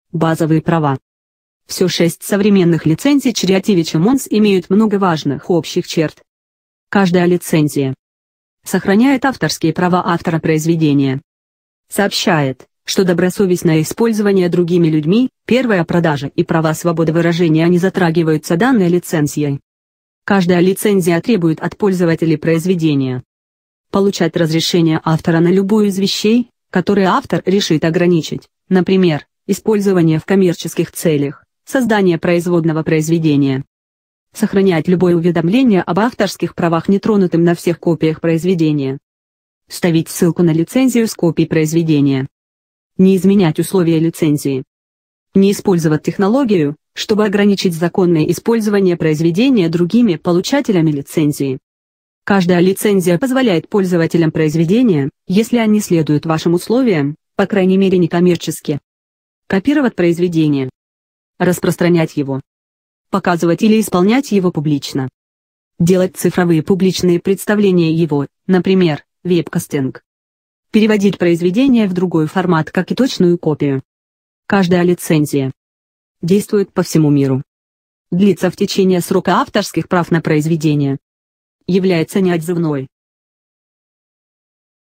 Базовые права. Все 6 современных лицензий Creative Commons имеют много важных общих черт. Каждая лицензия сохраняет авторские права автора произведения. Сообщает, что добросовестное использование другими людьми, первая продажа и права свободы выражения не затрагиваются данной лицензией. Каждая лицензия требует от пользователей произведения получать разрешение автора на любую из вещей, которые автор решит ограничить, например, использование в коммерческих целях, создание производного произведения. Сохранять любое уведомление об авторских правах нетронутым на всех копиях произведения. Вставить ссылку на лицензию с копией произведения. Не изменять условия лицензии. Не использовать технологию, чтобы ограничить законное использование произведения другими получателями лицензии. Каждая лицензия позволяет пользователям произведения, если они следуют вашим условиям, по крайней мере некоммерчески, копировать произведение, распространять его, показывать или исполнять его публично, делать цифровые публичные представления его, например, вебкастинг, переводить произведение в другой формат как и точную копию. Каждая лицензия действует по всему миру, длится в течение срока авторских прав на произведение, является неотзывной.